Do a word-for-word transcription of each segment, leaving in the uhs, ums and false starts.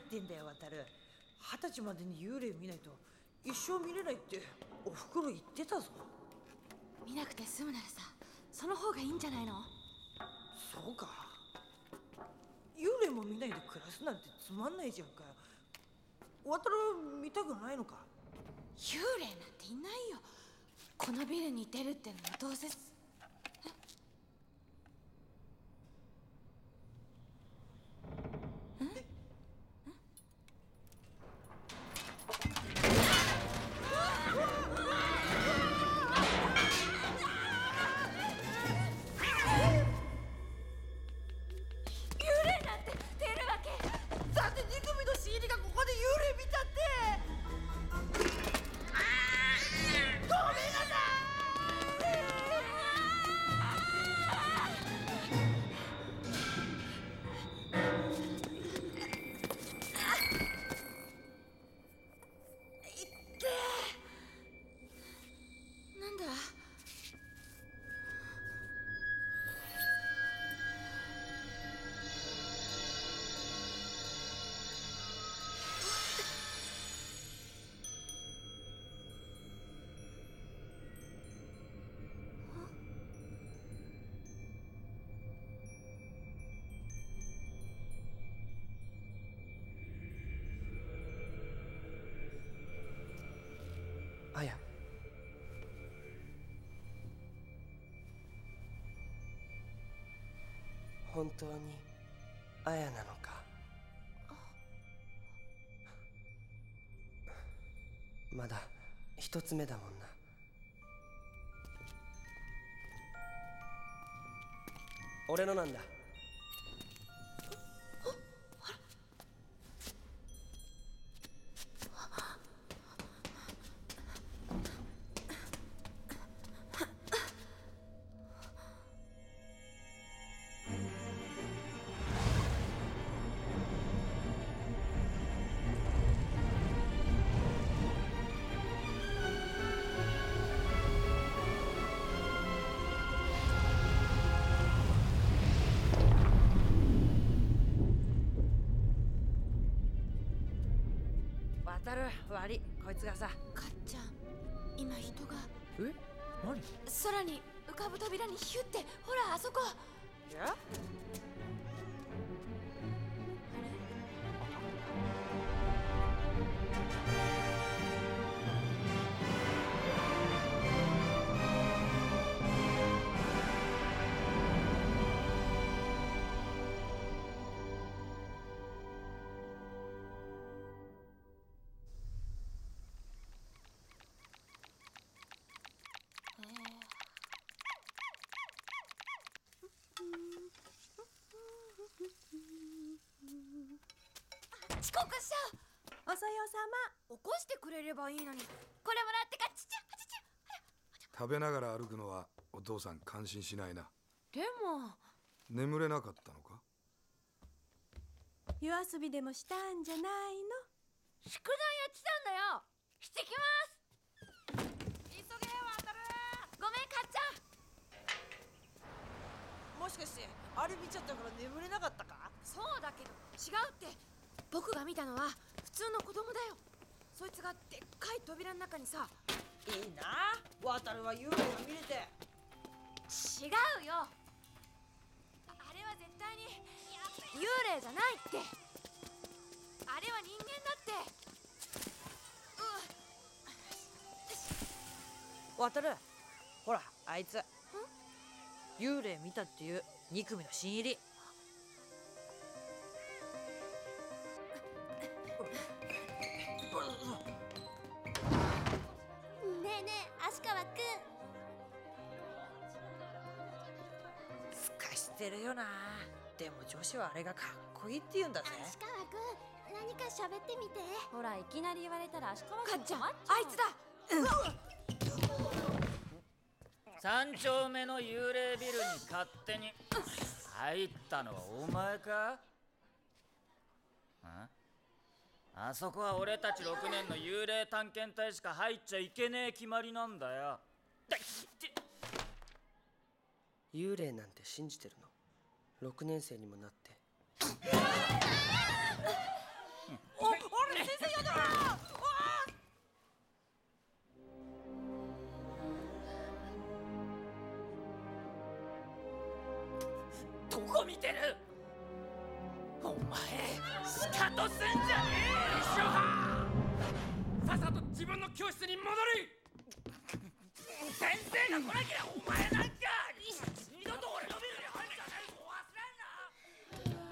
ってんだよ渡る。二十歳までに幽霊見ないと一生見れないっておふくろ言ってたぞ。 見なくて済むならさ、その方がいいんじゃないの？ そうか。幽霊も見ないで暮らすなんてつまんないじゃんかよ。渡る見たくないのか？ 幽霊なんていないよ。このビルに出るってのもどうせ。 あや、本当にあやなのか？まだ一つ目だもんな。俺のなんだ。 渡る悪い、こいつがさ。 かっちゃん、今人が。 え、何？ 空に浮かぶ扉にヒュって、ほらあそこ。 いや、 遅刻しちゃう。 おそよ様。 起こしてくれればいいのに。これもらってか。ちっちゃちっちゃ。 食べながら歩くのはお父さん感心しないな。 でも眠れなかったのか？ 夜遊びでもしたんじゃないの？ 宿題やってたんだよ。してきます。急げ渡る。ごめんかっちゃん。 もしかしてあれ見ちゃったから眠れなかったか？ そうだけど違うって。僕が見たのは普通の子供だよ。そいつがでっかい扉の中にさ。 いいな、渡るは幽霊が見れて。 違うよ。ああれは絶対に幽霊じゃないって。あれは人間だって。 渡る、ほらあいつ幽霊見たっていうに組の新入り。 ねえねえ、足川くん。 すかしてるよな。でも女子はあれがかっこいいって言うんだぜ。 足川くん、何か喋ってみて。 ほら、いきなり言われたら足川かっちゃん、ああいつだ。 三丁目の幽霊ビルに勝手に入ったのはお前か？ああそこは俺たちろくねんの幽霊探検隊しか入っちゃいけねえ決まりなんだよ。 幽霊なんて信じてるの？ろくねん生にもなって。 お俺先生やだな。 どこ見てる？お前シカトすんじゃねえ！一緒はさっさと自分の教室に戻り。先生が来なきゃお前なんか二度と俺のビルに入んじゃねえぞ。忘れんな。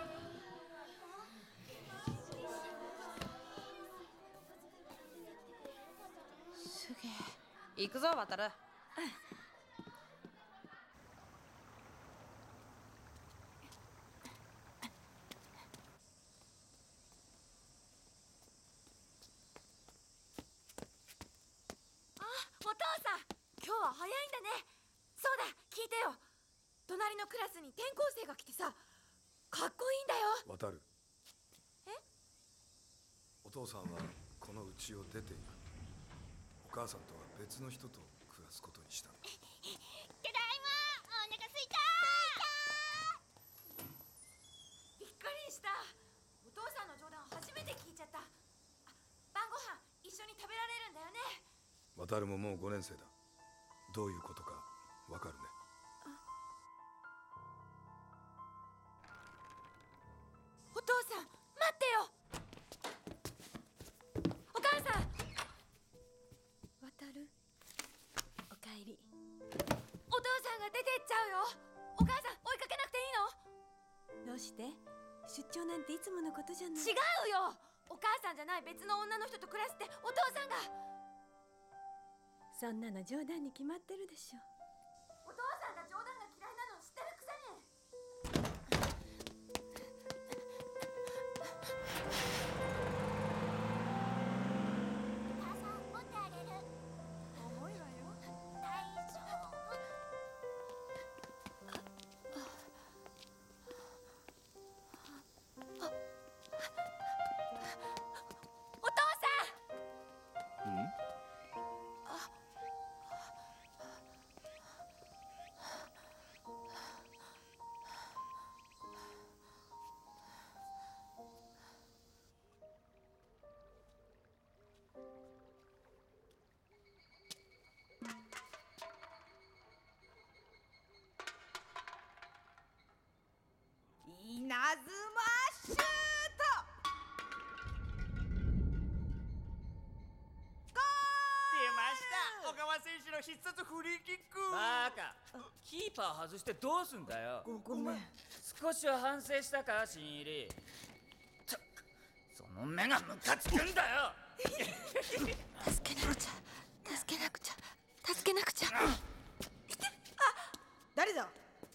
すげえ。行くぞ渡る。 お父さん、今日は早いんだね。そうだ、聞いてよ。隣のクラスに転校生が来てさ、かっこいいんだよ。 渡る。 え？ お父さんはこの家を出ていく。お母さんとは別の人と暮らすことにしたんだ。 ただいま、お腹すいたびっくりした。お父さんの冗談初めて聞いちゃった。あ、晩ご飯一緒に食べられるんだよね。 渡るももうごねん生だ。どういうことかわかるね。 お父さん、待ってよ。お母さん。 渡る、おかえり。 お父さんが出てっちゃうよ。お母さん、追いかけなくていいの？ どうして？出張なんていつものことじゃない。 違うよ。お母さんじゃない別の女の人と暮らすってお父さんが。 そんなの冗談に決まってるでしょ。 お父さんが冗談が嫌いなの知ってるくせに。 母さん、持ってあげる。 重いわよ。 大丈夫。 お父さん。 うん？ 稲妻シュート。 出ました小川選手の必殺フリーキック。 バカ、キーパー外してどうすんだよ。 ごめん。 少しは反省したか新入り。ったくその目がムカつくんだよ。 助けなくちゃ。助けなくちゃ。助けなくちゃ。 誰だ？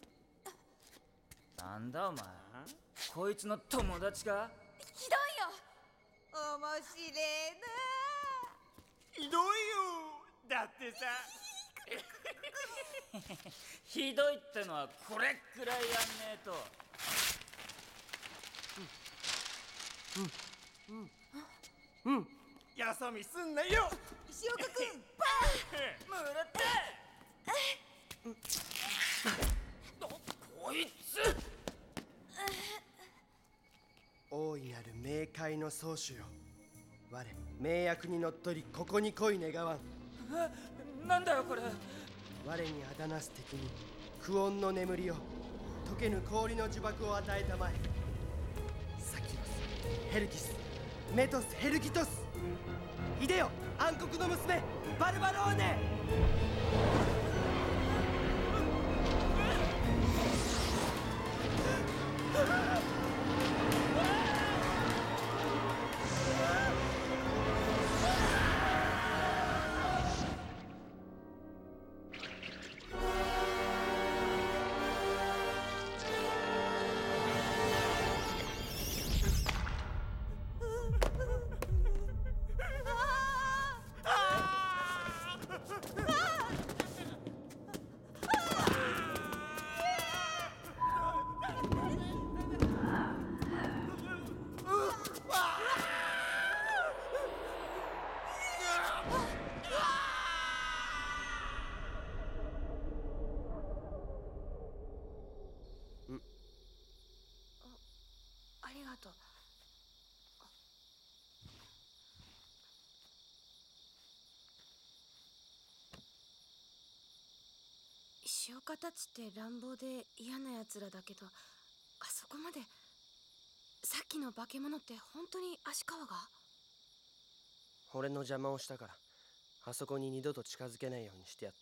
なんだお前、こいつの友達か？ ひどいよ。 面白えな。 ひどいよ。だってさひどいってのはこれくらいやんねえと。 よそ見すんなよ。 石岡君、 むるってこいつ。 大いなる冥界の宗主よ、我名役にのっとりここに来い願わん。 え、なんだよこれ。 我にあだなす敵に苦音の眠りを解けぬ氷の呪縛を与えたまえ。サキロス、ヘルギス、メトス、ヘルギトス、いでよ暗黒の娘バルバローネ。 ありがとう。 子たちって乱暴で嫌なやつらだけど、あそこまで。さっきの化け物って本当に足川が？ 俺の邪魔をしたから、あそこに二度と近づけないようにしてやった。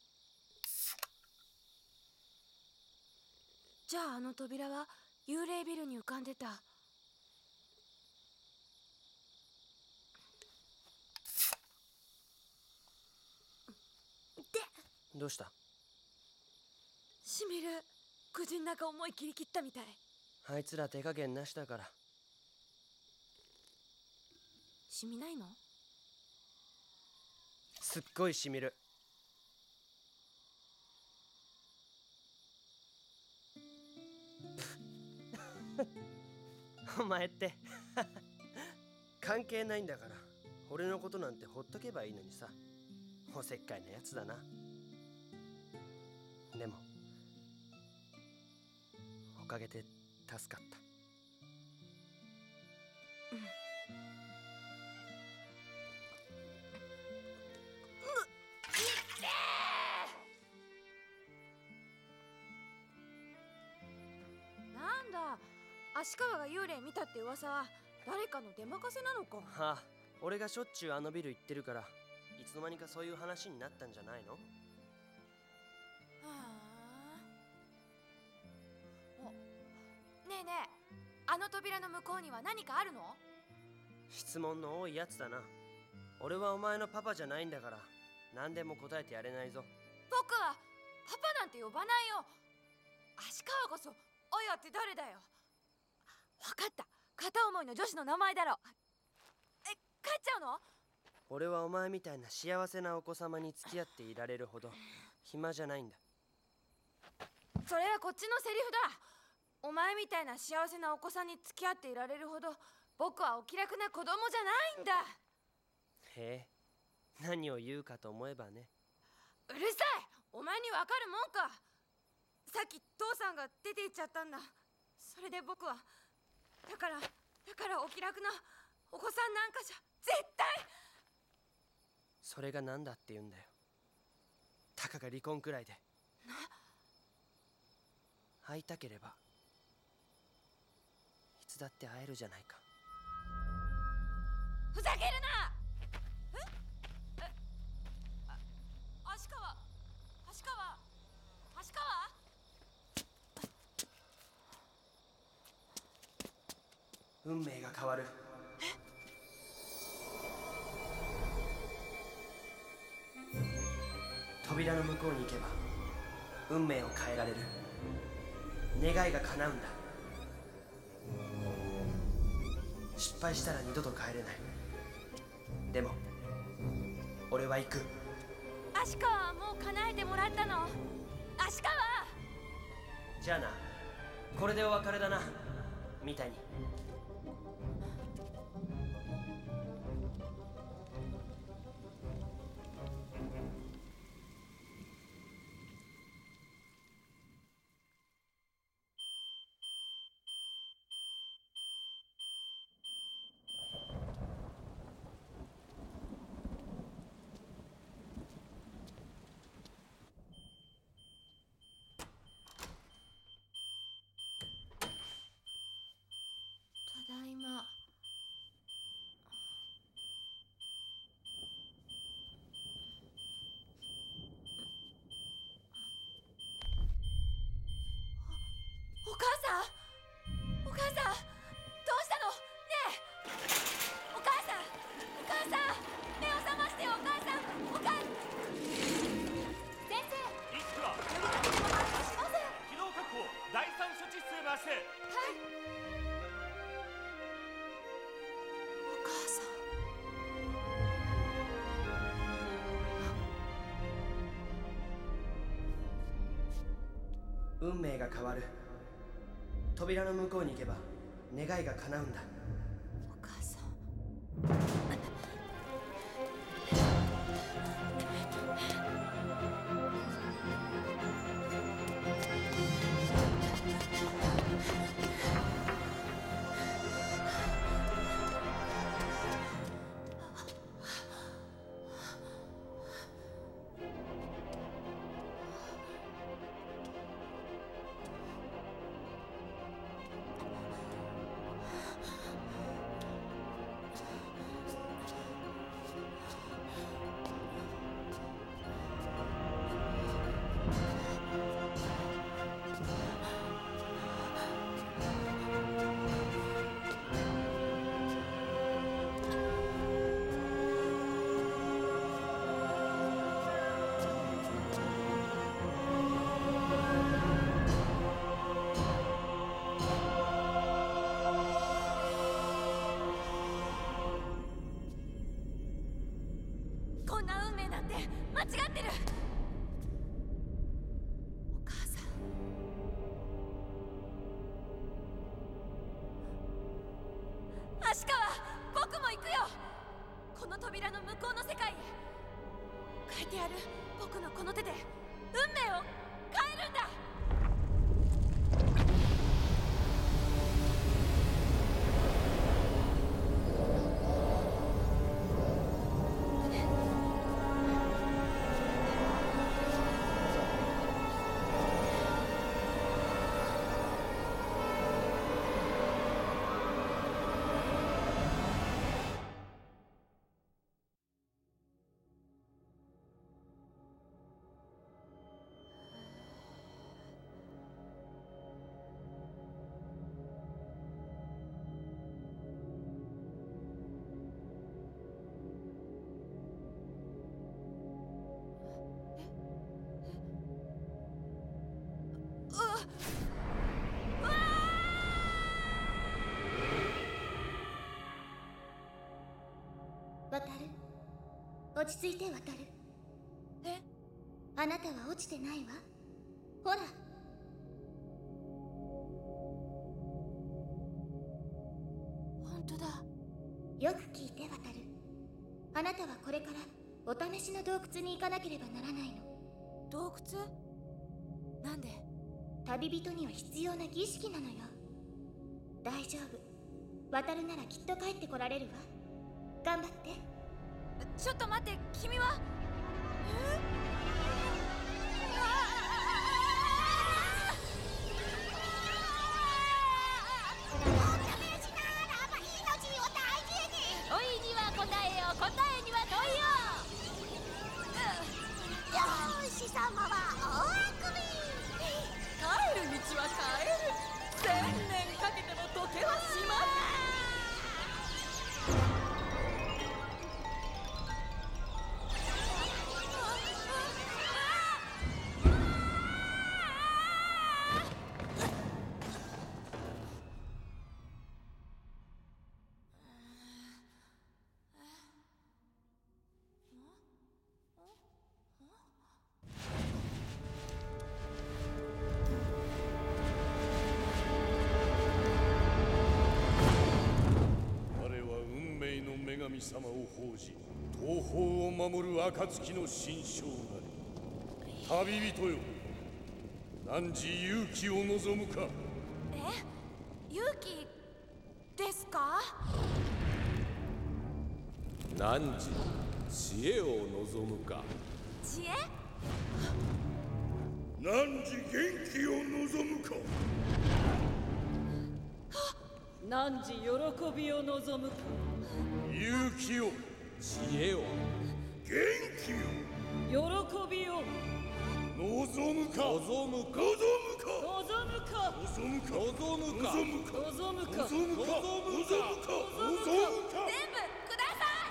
じゃああの扉は幽霊ビルに浮かんでた。で、 どうした？ しみる。口の中思い切り切ったみたい。 あいつら手加減なしだから。 しみないの？ すっごいしみる。お前って関係ないんだから、俺のことなんてほっとけばいいのにさ。おせっかいなやつだな。でもおかげで助かった。 なんだ、足川が幽霊見たって噂は誰かの出任せなのか。 はあ、俺がしょっちゅうあのビル行ってるから、いつの間にかそういう話になったんじゃないの？ はあ。お、ねえねえ、あの扉の向こうには何かあるの？ 質問の多いやつだな。俺はお前のパパじゃないんだから、何でも答えてやれないぞ。 僕はパパなんて呼ばないよ。足川こそおやって誰だよ。わかった、片思いの女子の名前だろ。え、帰っちゃうの？ 俺はお前みたいな幸せなお子様に付き合っていられるほど暇じゃないんだ。 それはこっちのセリフだ。お前みたいな幸せなお子さんに付き合っていられるほど僕はお気楽な子供じゃないんだ。 へえ、何を言うかと思えばね。 うるさい、お前にわかるもんか。さっき父さんが出て行っちゃったんだ。それで僕はだからだからお気楽なお子さんなんかじゃ絶対。 それが何だって言うんだよ。たかが離婚くらいで。会いたければいつだって会えるじゃないか。 ふざけるな。ええ、あ、足川足川足川。 運命が変わる。扉の向こうに行けば運命を変えられる。願いが叶うんだ。失敗したら二度と帰れない。でも俺は行く。 足川はもう叶えてもらったの。足川。 じゃあな、これでお別れだな、三谷。 ただいま。お母さん、お母さん、どうしたの？ねえ、お母さん、お母さん、目を覚ましてよ、お母さん、お母さん。先生、 リスクは呼びかけても反応しません。 機動確保、第三処置室へ回して。 はい。お母さん。 運命が変わる。扉の向こうに行けば願いが叶うんだ。 お母さん。 扉の向こうの世界へ。書いてある僕のこの手で運命を変えるんだ。 渡る、落ち着いて渡る。 え？ あなたは落ちてないわ。ほら。 本当だ。 よく聞いて渡る。あなたはこれからお試しの洞窟に行かなければならないの。 洞窟？なんで？ 旅人には必要な儀式なのよ。大丈夫。渡るならきっと帰ってこられるわ。頑張って。 ちょっと待って、君は？え？問いには答えよ、答えには問いよ。 よし様は大あくび。 帰る道は帰る。千年かけても時はしまう。 神様を奉じ東方を守る暁の神将なり。旅人よ、汝勇気を望むか。 え？勇気ですか？ 汝知恵を望むか。 知恵？ 汝元気を望むか。 汝喜びを望むか。 勇気を、 知恵を、 元気を、喜びを望むか。 望むか。 望むか。 望むか。 望むか。 望むか。 望むか。望むか。 望むか。望むか。望むか。 全部ください。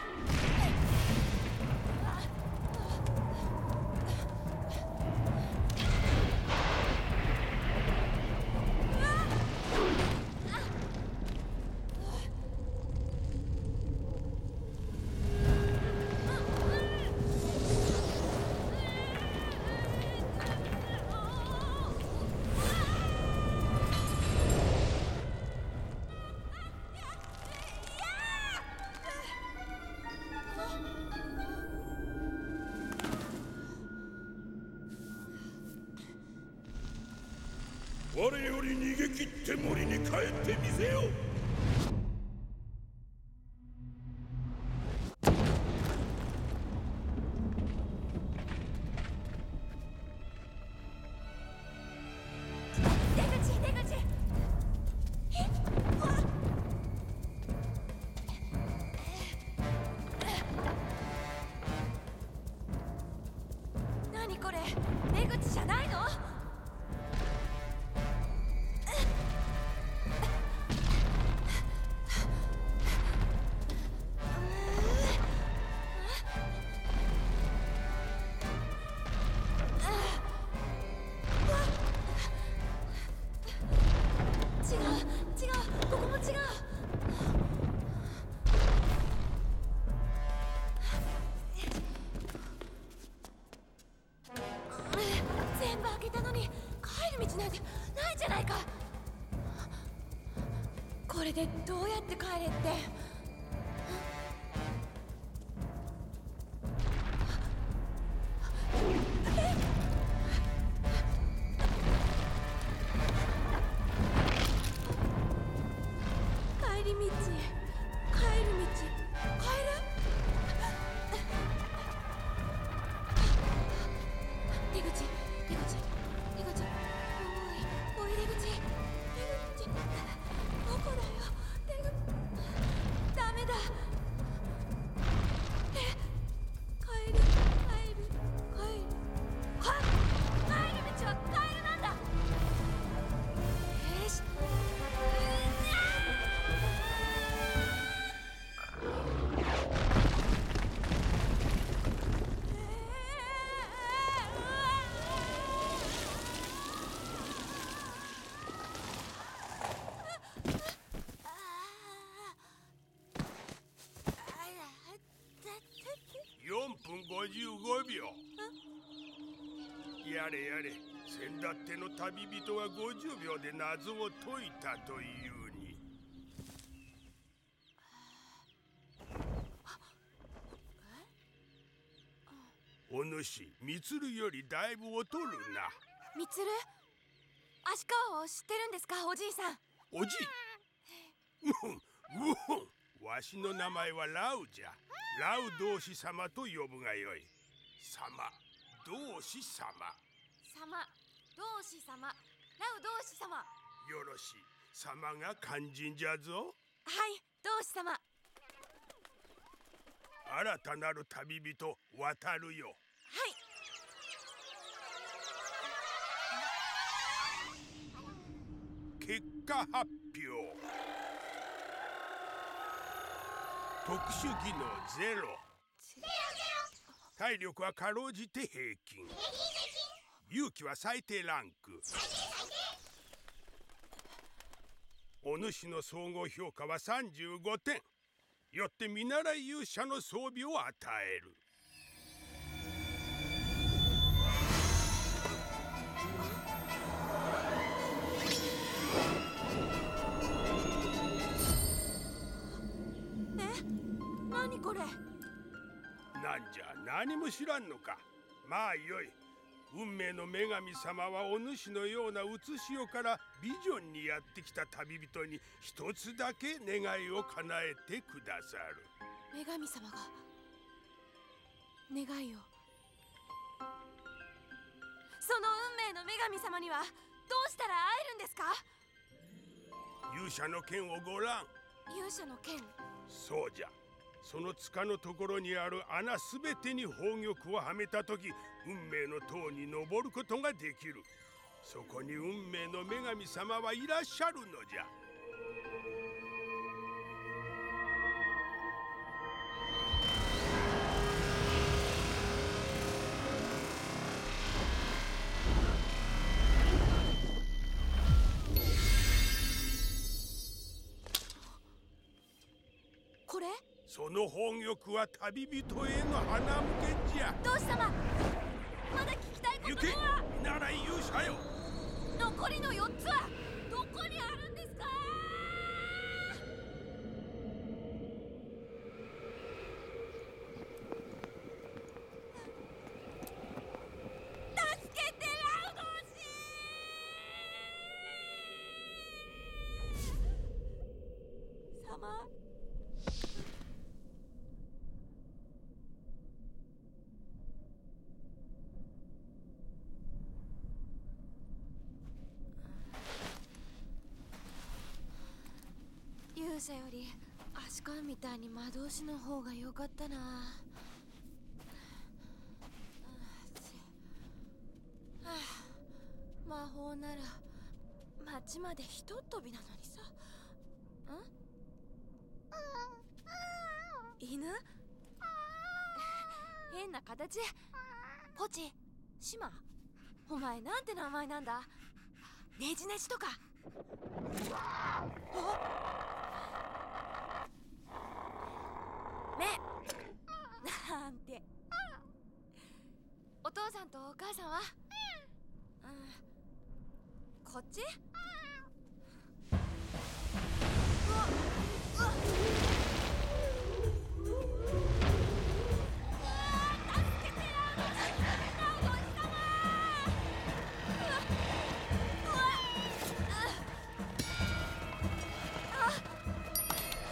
我より逃げ切って森に帰ってみせよ。 出口、出口。え？うわっ。何これ？出口じゃないの？全部開けたのに帰る道なんてないじゃないか。これでどうやって帰れって。 道、帰る道、帰る？出口、出口、出口。おい、おい、出口、出口。どこだよ、出口。ダメだ。え、帰る、帰る、帰る。はっ、帰る道は帰るなんだ。よし。 よんぷんごじゅうごびょう。やれやれ、先だっての旅人はごじゅうびょうで謎を解いたというに。お主、みつるよりだいぶ劣るな。 みつる、足川を知ってるんですか、おじいさん。 おじい。うふん、うふん。わしの名前はラウじゃ。ラウ同志様と呼ぶがよい。様、同志様。 様、同志様、ラウ同志様。 よろしい。様が肝心じゃぞ。 はい、同志様。 新たなる旅人、渡るよ。 はい。 結果発表。特殊技能ゼロ。体力はかろうじて平均。勇気は最低ランク。お主の総合評価はさんじゅうごてん。よって見習い勇者の装備を与える。 何これ？ なんじゃ、何も知らんのか。まあよい。運命の女神様はお主のような写し世からビジョンにやってきた旅人に一つだけ願いを叶えてくださる。 女神様が願いを。その運命の女神様にはどうしたら会えるんですか？ 勇者の剣をご覧。 勇者の剣。 そうじゃ。その塚のところにある穴すべてに宝玉をはめたとき、運命の塔に登ることができる。そこに運命の女神様はいらっしゃるのじゃ。 これ？ その宝玉は旅人への花向けじゃ。 どうしたままだ聞きたいことは。 行け、見習い勇者よ。 残りのよっつはどこにあるんですか？助けて、ラウドシ様。勇者より足利みたいに魔導士の方が良かったな。はあ、魔法なら町までひとっ飛びなのにさ。ん？犬？変な形。ポチ、シマ、お前なんて名前なんだ？ネジネジとか。あ？目なんて。お父さんとお母さんは？うん、こっち？うわっ、うわっ、助けて、ラウドシ様！うわっ、うわっ、あっ、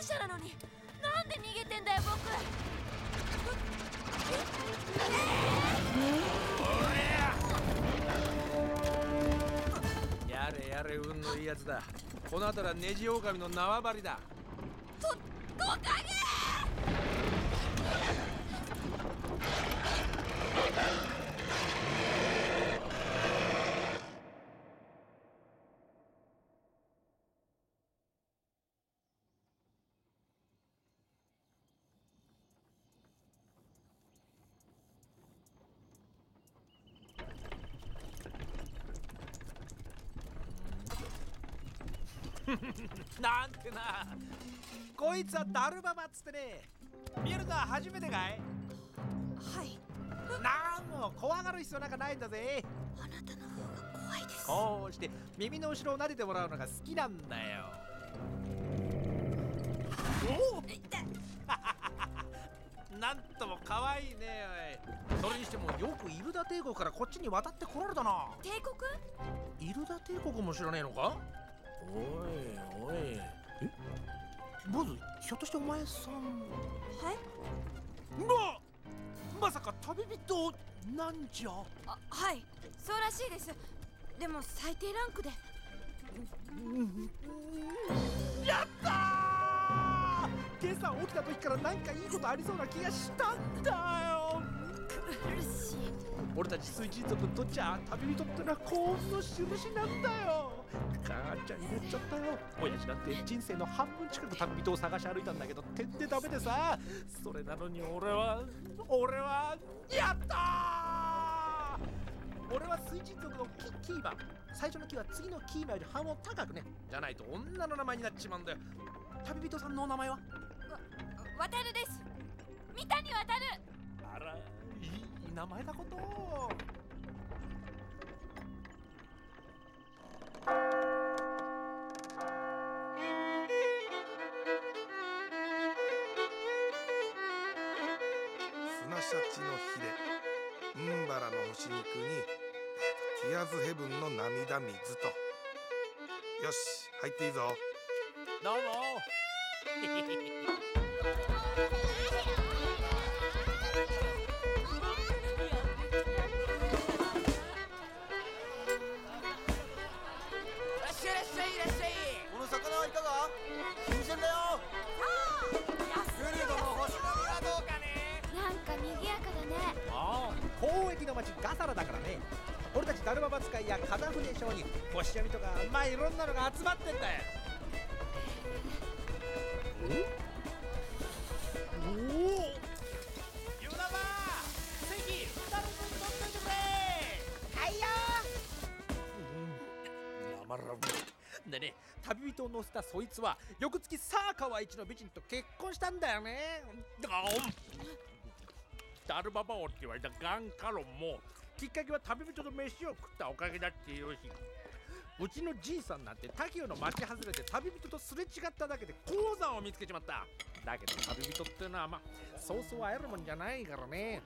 者なのになんで逃げてんだよ僕。 やれやれ、運のいいやつだ。この辺りはネジオオカミの縄張りだ。 と、トカゲなんてな。こいつはダルババっつってね。見るのは初めてかい？ はい。 なんも怖がる必要なんかないんだぜ。 あなたの方が怖いです。 こうして耳の後ろを撫でてもらうのが好きなんだよ。おおなんとも可愛いね。おい、それにしてもよくイルダ帝国からこっちに渡ってこられたな。 帝国？ イルダ帝国も知らねえのか？おいおい、え、ボズ、ひょっとしてお前さん？ はい。 ままさか旅人なんじゃ？ あ、はい、そうらしいです。でも最低ランクで。 やったー！今朝起きた時からなんかいいことありそうな気がしたんだよ。 苦しい。 俺たち水人族にとっちゃ旅人ってのは幸運の印なんだよ。母ちゃんになっちゃったよ。親父なんて人生の半分近く旅人を探し歩いたんだけど点でダメでさ。それなのに俺は俺はやったー！俺は水人族のキキーマン。最初のキは次のキーマンより半を高くね。じゃないと女の名前になっちまうんだよ。旅人さんのお名前は？わ、 渡るです。三谷渡る。 あら、いい名前だこと。 砂シャチのヒレ、ウンバラの干し肉にティアーズヘブンの涙水と。よし、入っていいぞ。 どうも交易の町ガサラだからね。俺たちダルババ使いや風船商人、星読みとか、まあいろんなのが集まってんだよ。おお、ユナバー席ふたりぶん取っといてくれ。はいよー。生ラブでね、旅人を乗せたそいつは翌月サーカワ一の美人と結婚したんだよね。ダルババ王って言われたガンカロンもきっかけは旅人と飯を食ったおかげだっていうし、うちのじいさんなんてタキオの町外れで旅人とすれ違っただけで鉱山を見つけちまった。だけど旅人っていうのはまあそうそう会えるもんじゃないからね。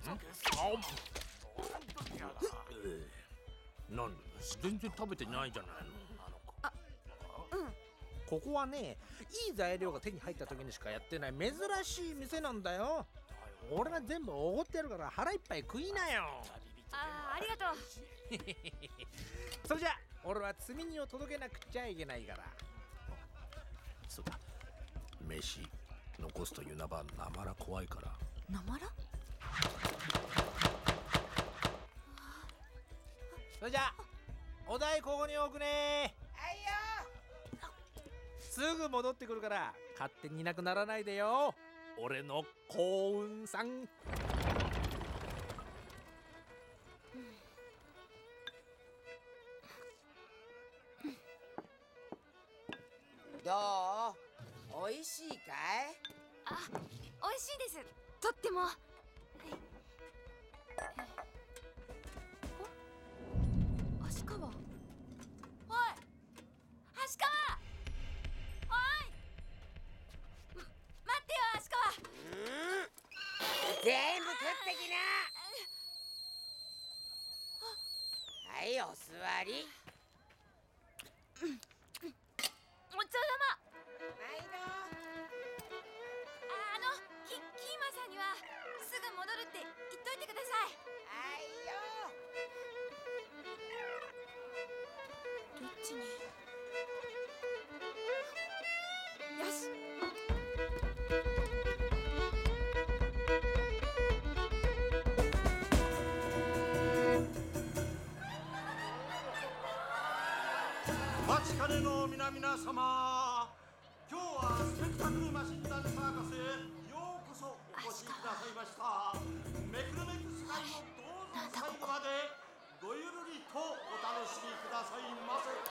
なんで全然食べてないじゃないの。 あ、うん。 ここはね、いい材料が手に入った時にしかやってない珍しい店なんだよ。俺が全部おごってやるから腹いっぱい食いなよ。 ああ、ありがとう。 それじゃ俺は積み荷を届けなくちゃいけないから。そうか、飯残すというなばなまら怖いから。 なまら？ それじゃお題ここに置くね。はいよ。すぐ戻ってくるから勝手にいなくならないでよ、俺の幸運さん。 どう？おいしいかい？ あ、おいしいです。とっても。はい。お、足川。おい、足川。おい。ま、待ってよ、足川。 うん。全部食ってきな。はい、お座り。 ごちそうさま。 はいの。 キーマさんにはすぐ戻るって言っといてください。 はいよ。 どっちに。よし。 お待ちかねの皆々様、今日はスペクタクルマシンダンサーカスへようこそお越しくださいました。めくるめく世界をどうぞ最後までごゆるりとお楽しみくださいませ。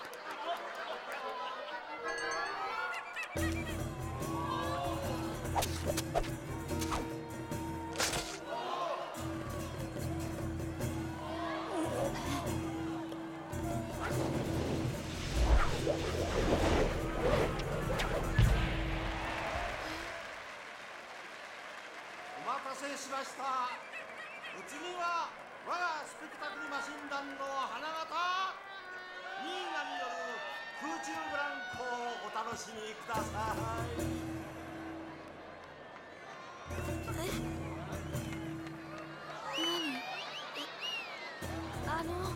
お待たせしました。お次は我がスペクタクルマシン団の花形ニーナによる空中ブランコをお楽しみください。 え？何？あの。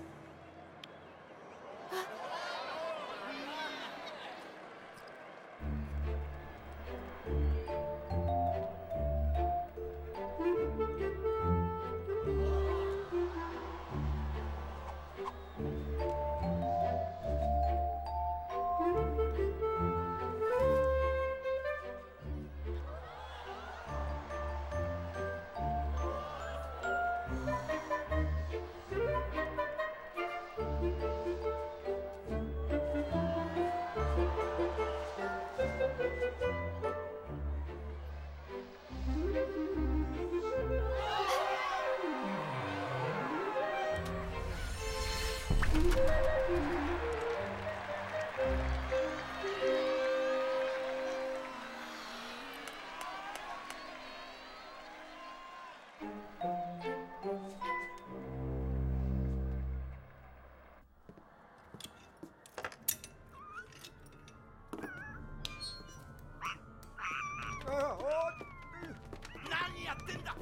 何やってんだ。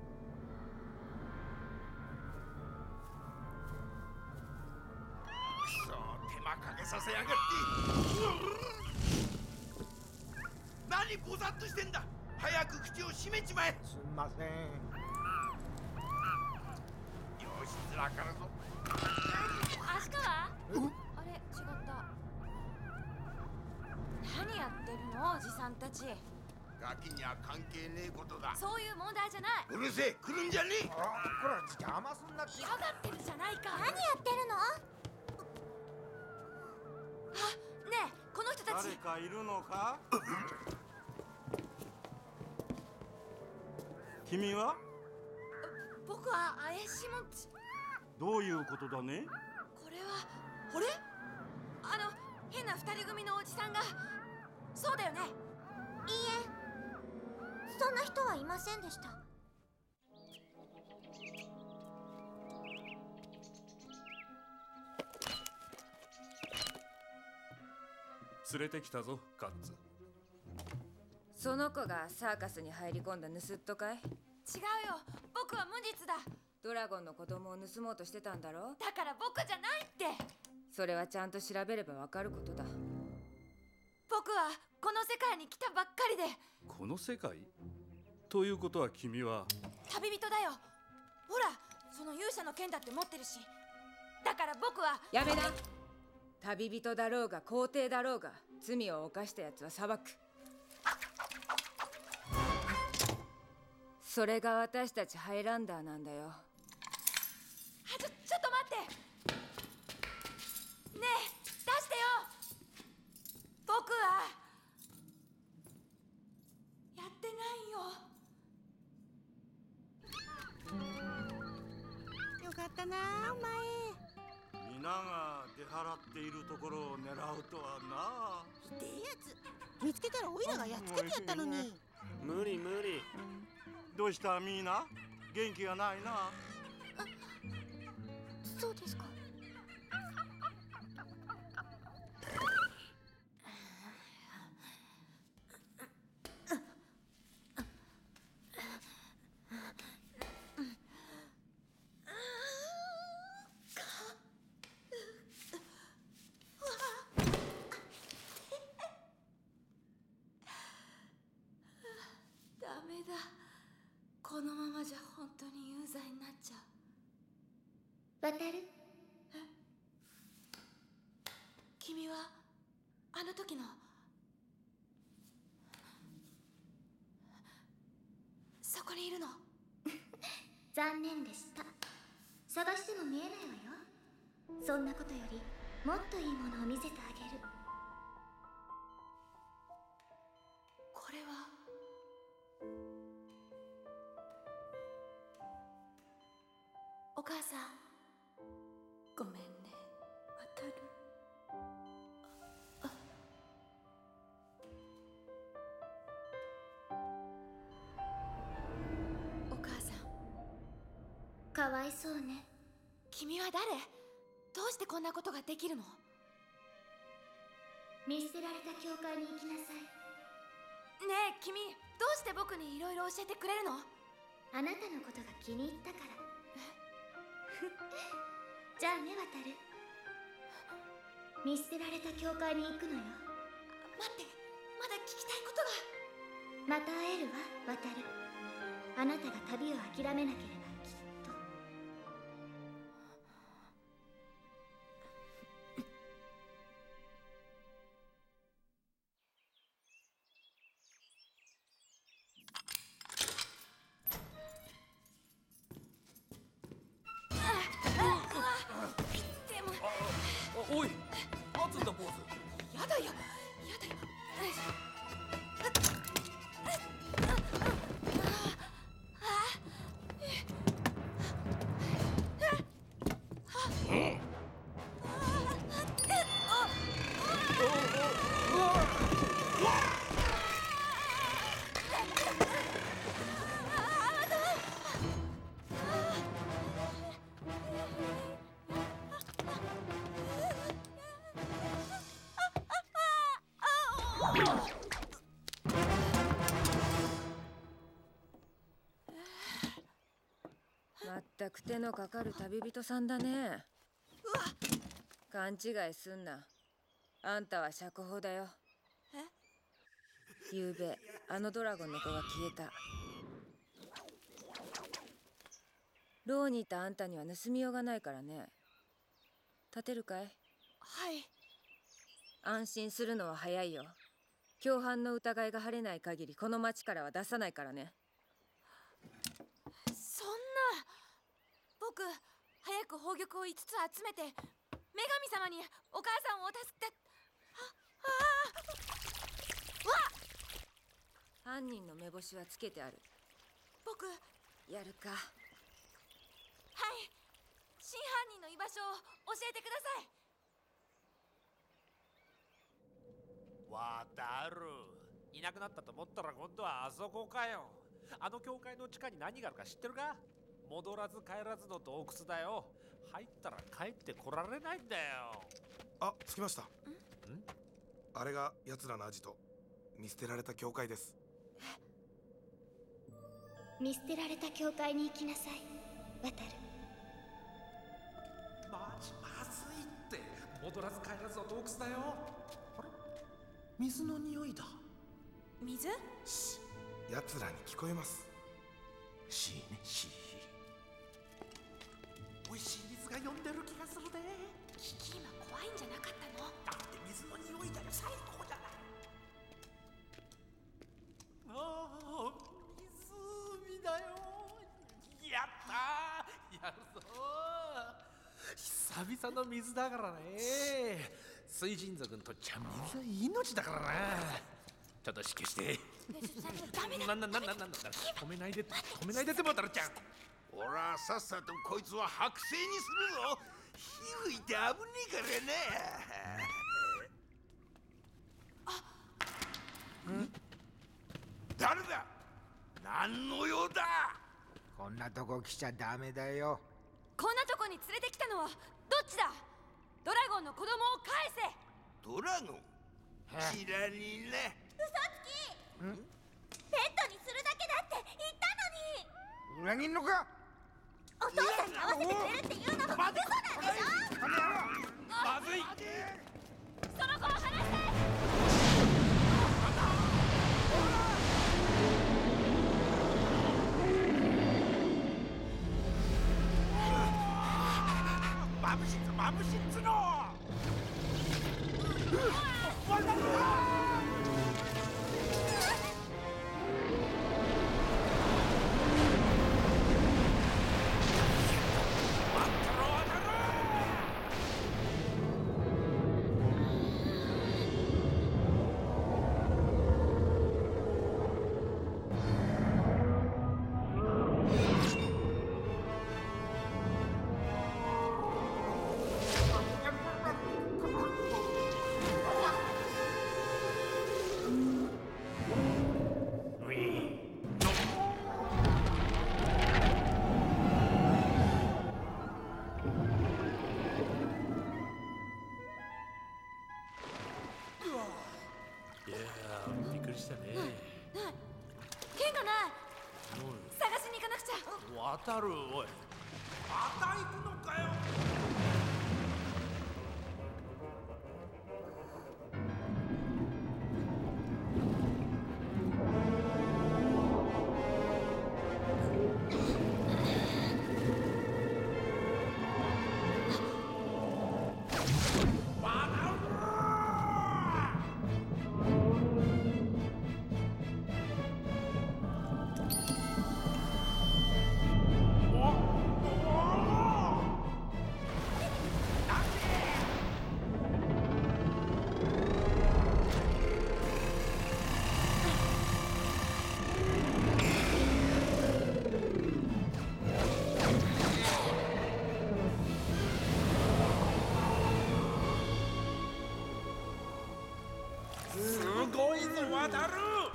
くそ、手間かけさせやがって。何ぼざっとしてんだ。早く口を閉めちまえ。 すんません。 よし、ずらかるぞ。 足川？あれ、違った。何やってるの、おじさんたち。 ガキには関係ねえことだ。 そういう問題じゃない。 うるせえ、来るんじゃねえ。 こら邪魔すんなって。 嫌がってるじゃないか。 何やってるの？ あ、ねえ、この人たち。 誰かいるのか？君は？ 僕は怪しもんち。 どういうことだね？ これは、俺？あの、変な二人組のおじさんが。そうだよね。 いいえ、そんな人はいませんでした。 連れてきたぞ、カッツ。 その子がサーカスに入り込んだ盗っ人かい？ 違うよ、僕は無実だ。 ドラゴンの子供を盗もうとしてたんだろ？ だから僕じゃないって。 それはちゃんと調べればわかることだ。 僕はこの世界に来たばっかりで。 この世界？ということは君は旅人だよ。ほら、その勇者の剣だって持ってるし。だから僕は。 やめな。旅人だろうが皇帝だろうが罪を犯したやつは裁く。それが私たちハイランダーなんだよ。 あ、ちょ、ちょっと待って。ねえ、出してよ。僕はやってないよ。 よかったな、お前。 皆が出払っているところを狙うとはな。 ひでえやつ。見つけたらオイラがやっつけてやったのに。 無理無理。どうしたミーナ？元気がないな。あ、 そうですか。 のままじゃ本当に有罪になっちゃう。 渡る？ え？君はあの時のそこにいるの？ 残念でした。探しても見えないわよ。そんなことよりもっといいものを見せてあげる。 これはお母さん、ごめんね、渡る。あお母さん、 かわいそうね。 君は誰？どうしてこんなことができるの？ 見捨てられた教会に行きなさい。 ねえ君、どうして僕にいろいろ教えてくれるの？ あなたのことが気に入ったから。じゃあね、渡る。見捨てられた教会に行くのよ。 待って、まだ聞きたいことが。 また会えるわ、渡る。あなたが旅を諦めなければきっと。 でもおい、待つんだ坊主。 やだよ、やだよ。 まったく手のかかる旅人さんだね。勘違いすんな。あんたは釈放だよ。 え？ ゆうべあのドラゴンの子が消えた。牢にいたあんたには盗みようがないからね。立てるかい？ はい。 安心するのは早いよ。共犯の疑いが晴れない限りこの町からは出さないからね。 そんな。僕、早く宝玉をいつつ集めて女神様にお母さんを助けて。ああわっ！ 犯人の目星はつけてある。 僕、 やるか。 はい、真犯人の居場所を教えてください。 渡る。いなくなったと思ったら今度はあそこかよ。あの教会の地下に何があるか知ってるか？戻らず帰らずの洞窟だよ。入ったら帰ってこられないんだよ。 あ、着きました。ん？あれが奴らのアジト。見捨てられた教会です。 見捨てられた教会に行きなさい、渡る。 マジまずいって。戻らず帰らずの洞窟だよ。あれ？水の匂いだ。 水？ し、奴らに聞こえます。 しーね、しー。美味しい水が呼んでる気がするね。 キキ今怖いんじゃなかったの？ だって水の匂いだよ。最高じゃない。ああ、湖だよ。やったー、やるぞー。久々の水だからね。水神族にとっちゃ水は命だからな。ちょっと湿気して。 ダメだ。 なんなんなんなんなんだ。止めないで止めないでってもたるちゃん。 おらさっさとこいつは剥製にするぞ。火吹いて危ねえからね。ん？誰だ？何の用だ？ こんなとこ来ちゃダメだよ。 こんなとこに連れてきたのはどっちだ？ドラゴンの子供を返せ。 ドラゴン？知らねえな。 嘘つき！ん？ペットにするだけだって言ったのに。 裏切んのか？ お父さんに会わせてくれるっていうのも嘘なんでしょ？ まずい。 その子を離して。 マブシッツマブシッツのわだる渡るおいまた行くのかよ渡る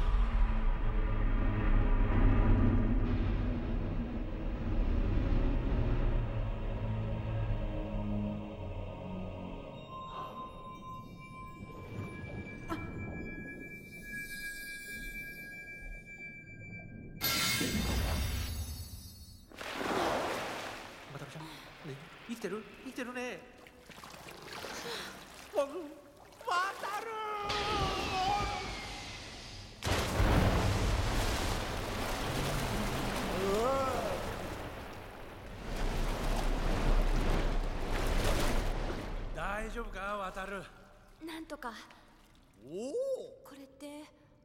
渡るちゃん、ね、生きてる生きてるね渡る大丈夫か渡るなんとかおおこれって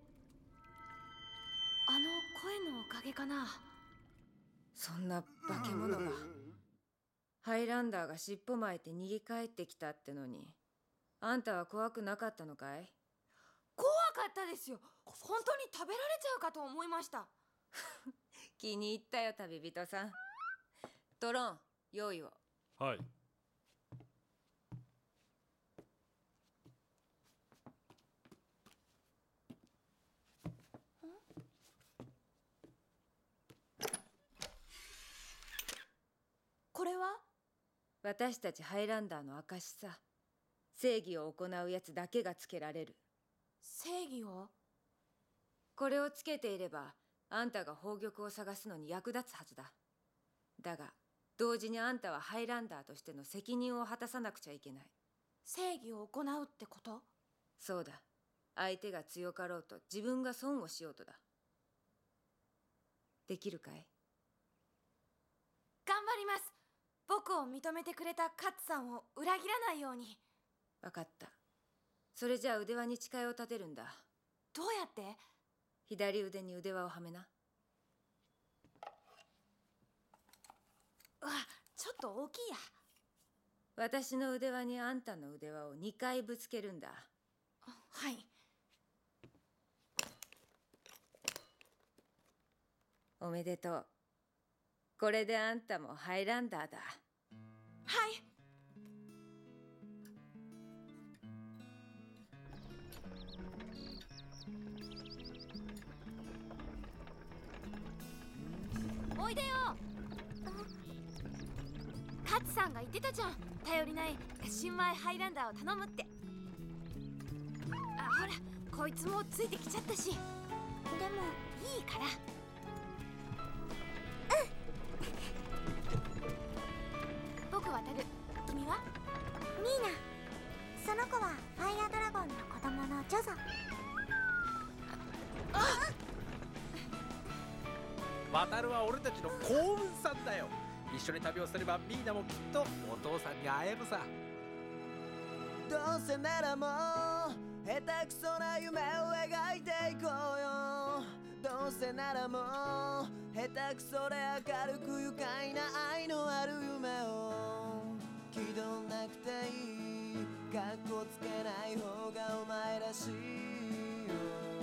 あの声のおかげかなそんな化け物がハイランダーが尻尾巻いて逃げ帰ってきたってのにあんたは怖くなかったのかい怖かったですよ本当に食べられちゃうかと思いました気に入ったよ旅人さんドローン用意をはいこれは私たちハイランダーの証さ正義を行うやつだけがつけられる正義をこれをつけていればあんたが宝玉を探すのに役立つはずだだが同時にあんたはハイランダーとしての責任を果たさなくちゃいけない正義を行うってこと？ そうだ相手が強かろうと自分が損をしようとだできるかい？ 頑張ります僕を認めてくれたカッツさんを裏切らないように分かったそれじゃあ腕輪に誓いを立てるんだどうやって？ 左腕に腕輪をはめなうわちょっと大きいや私の腕輪にあんたの腕輪をにかいぶつけるんだはいおめでとうこれであんたもハイランダーだはいおいでよカツさんが言ってたじゃん頼りない新米ハイランダーを頼むってあほらこいつもついてきちゃったしでもいいから僕はタル君はミーナその子はファイアドラゴンの子供のジョゾ渡るは俺たちの幸運さんだよ一緒に旅をすればみんなもきっとお父さんに会えるさ。 どうせならもう下手くそな夢を描いていこうよ。どうせならもう下手くそで明るく愉快な愛のある夢を気取んなくていい、かっこつけない方がお前らしいよ。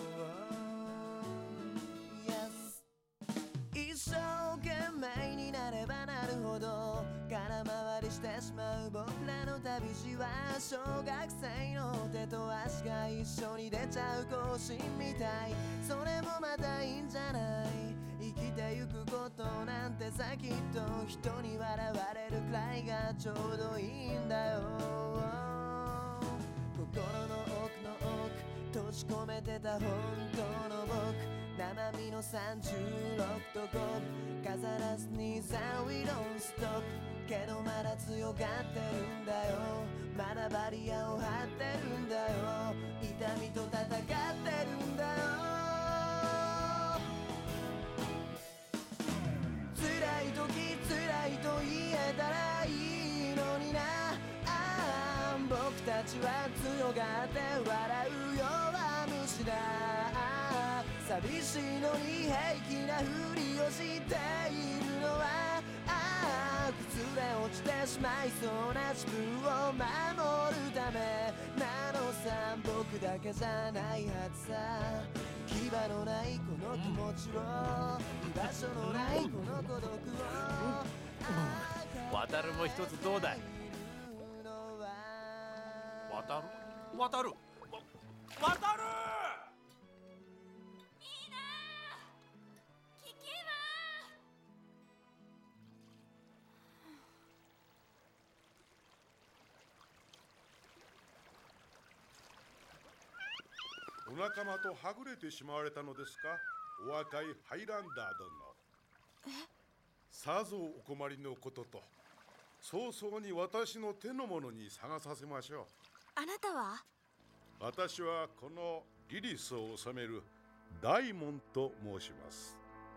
Yes 一生懸命になればなるほど空回りしてしまう僕らの旅路は小学生の手と足が一緒に出ちゃう更新みたい。それもまたいいんじゃない。生きてゆくことなんてさきっと人に笑われるくらいがちょうどいいんだよ。心の奥の奥閉じ込めてた本当の僕、生身のさんじゅうろくとご飾らずにさ We don't stop けどまだ強がってるんだよ。まだバリアを張ってるんだよ。痛みと戦ってるんだよ。辛い時辛いと言えたらいいのにな。ああ僕たちは強がって笑う弱虫だ。寂しいのに平気なふりをしているのは、ああ崩れ落ちてしまいそうな自分を守るためなのさ。僕だけじゃないはずさ。牙のないこの気持ちを、居場所のないこの孤独を。 渡るも一つどうだい。渡る渡るわ渡る。 お仲間とはぐれてしまわれたのですか、お若いハイランダー殿。 え？ さぞお困りのことと、早々に私の手の者に探させましょう。 あなたは？ 私はこのリリスを治める大門と申します。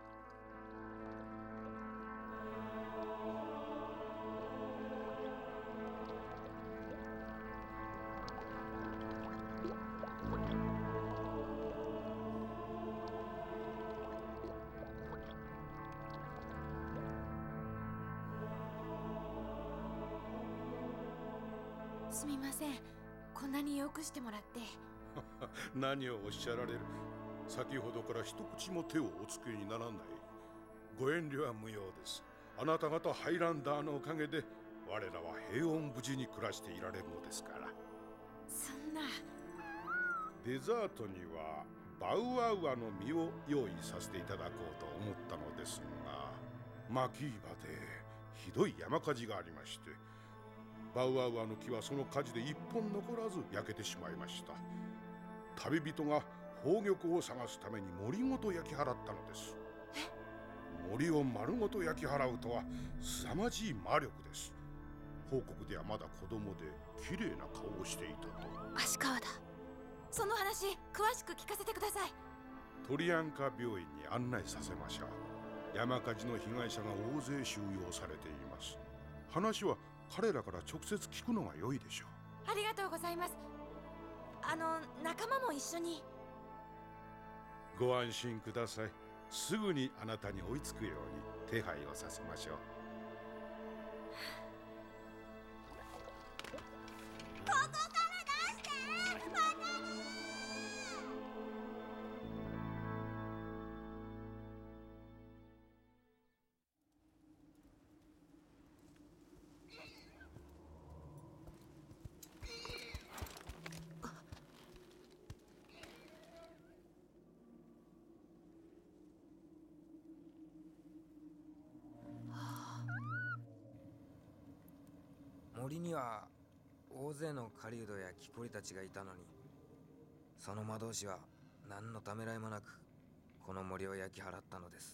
すみません、こんなによくしてもらって。 何をおっしゃられる。先ほどから一口も手をおつけにならない。ご遠慮は無用です。あなた方ハイランダーのおかげで我らは平穏無事に暮らしていられるのですから。 そんな。 デザートにはバウアウアの実を用意させていただこうと思ったのですが、マキーバでひどい山火事がありまして、バウアウアの木はその火事で一本残らず焼けてしまいました。旅人が宝玉を探すために森ごと焼き払ったのです。森を丸ごと焼き払うとは凄まじい魔力です。報告ではまだ子供で綺麗な顔をしていたと。 足川だ。その話詳しく聞かせてください。 トリアンカ病院に案内させましょう。山火事の被害者が大勢収容されています。話は彼らから直接聞くのが良いでしょう。 ありがとうございます。あの仲間も一緒に。 ご安心ください。すぐにあなたに追いつくように手配をさせましょう。 ここから出して、渡る。 森には大勢の狩人や木こりたちがいたのに、その魔導士は何のためらいもなくこの森を焼き払ったのです。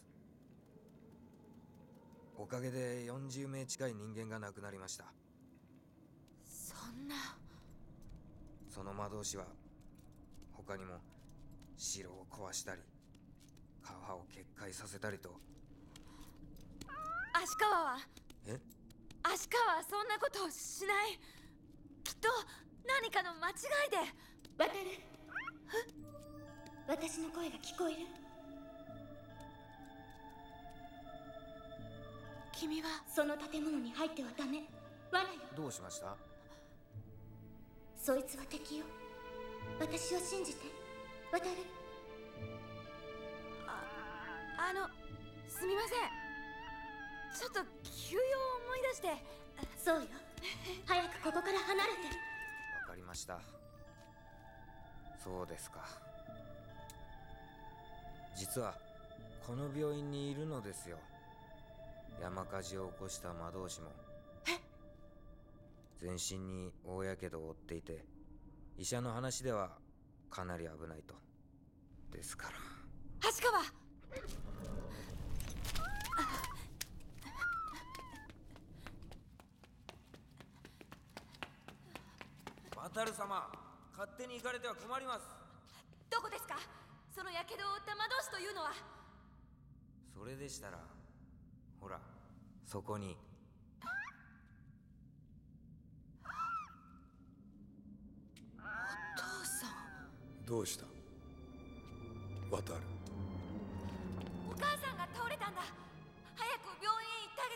おかげでよんじゅうめい近い人間が亡くなりました。 そんな。 その魔導士は他にも城を壊したり川を決壊させたりと。 足川はえ？ 足利はそんなことをしない。きっと何かの間違いで。 渡る。私の声が聞こえる？ 君はその建物に入ってはダメ。罠よ。 どうしました？ そいつは敵よ。私を信じて、渡る。 あ、あの、すみません。ちょっと急用を思い出して。 そうよ。早くここから離れて。 わかりました。そうですか。実はこの病院にいるのですよ。山火事を起こした魔導士も。全身に大やけどを負っていて、医者の話ではかなり危ないと。ですから橋川。 渡る様、勝手に行かれては困ります。 どこですか、そのやけどを負った魔導士というのは。 それでしたら、ほらそこに。 お父さん。 どうした渡る？ お母さんが倒れたんだ。早く病院へ行って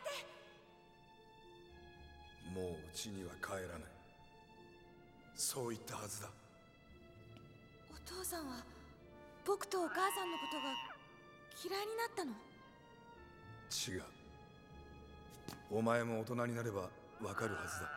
あげて。 もう家には帰らない。そう言ったはずだ。 お父さんは僕とお母さんのことが嫌いになったの？ 違う。お前も大人になればわかるはずだ。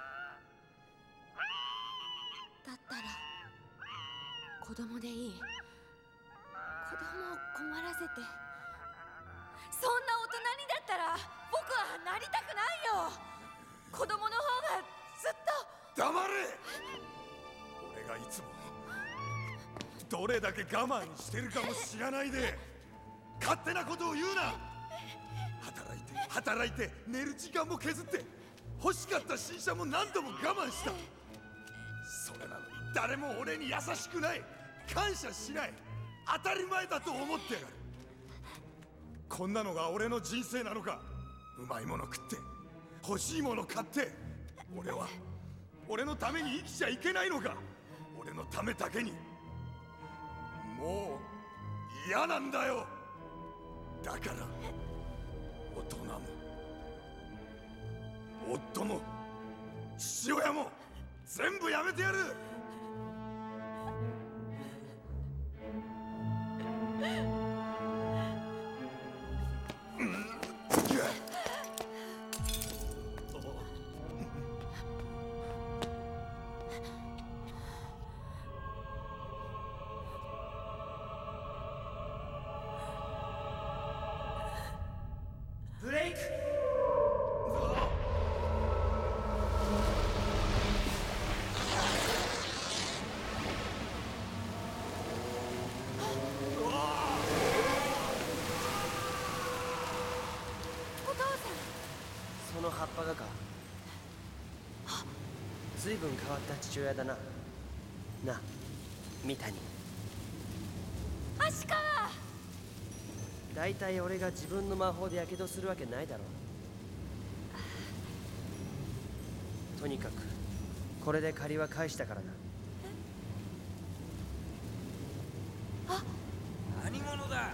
だったら子供でいい。子供を困らせて。そんな大人にだったら僕はなりたくないよ。子供の方がずっと。 黙れ。俺がいつもどれだけ我慢してるかも知らないで勝手なことを言うな。働いて働いて寝る時間も削って欲しかった新車も何度も我慢した。それなのに誰も俺に優しくない、感謝しない、当たり前だと思ってやがる。こんなのが俺の人生なのか。うまいもの食って欲しいもの買って俺は俺のために生きちゃいけないのか。俺のためだけに。もう嫌なんだよ。だから大人も夫も父親も全部やめてやる。 ブレイク。その葉っぱがか。随分変わった父親だな。な、三谷。 足川。 だいたい俺が自分の魔法でやけどするわけないだろう。とにかくこれで借りは返したからな。 あ、 何者だ。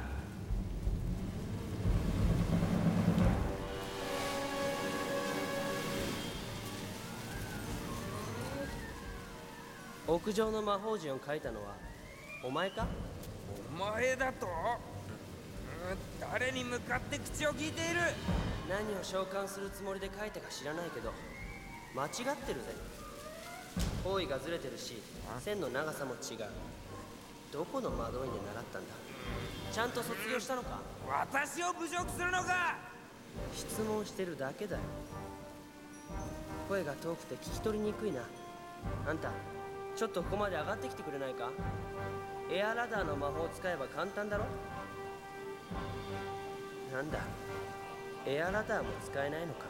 屋上の魔法陣を書いたのはお前か？ お前だと？誰に向かって口を聞いている？ 何を召喚するつもりで書いたか知らないけど間違ってるぜ。方位がずれてるし線の長さも違う。どこの魔導院で習ったんだ？ちゃんと卒業したのか？ 私を侮辱するのか？ 質問してるだけだよ。声が遠くて聞き取りにくいな。あんたちょっとここまで上がってきてくれないか？エアラダーの魔法を使えば簡単だろ。なんだ、エアラダーも使えないのか。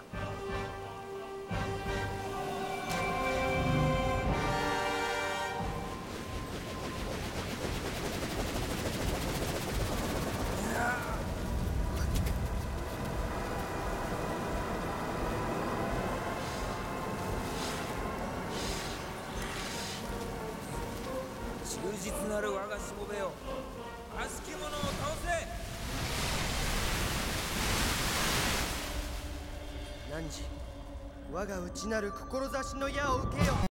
忠実なる我がしもべよ、悪しき者を倒せ。 汝我が内なる志の矢を受けよ。